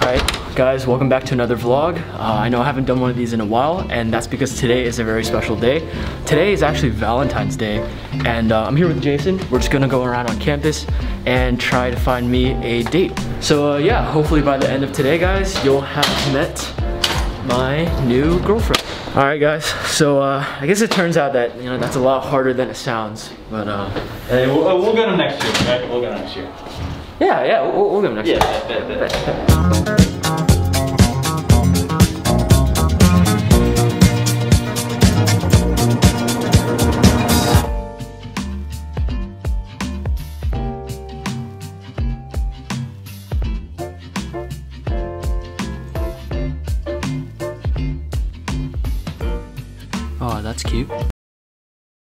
Alright guys, welcome back to another vlog. I know I haven't done one of these in a while, and that's because today is a very special day. Today is actually Valentine's Day, and I'm here with Jason. We're just gonna go around on campus and try to find me a date. So yeah, hopefully by the end of today guys, you'll have met my new girlfriend. Alright guys, so I guess it turns out that, you know, that's a lot harder than it sounds, but hey, we'll get them next year, okay? We'll get them next year. yeah, we'll get them next year. Bet. Oh, that's cute.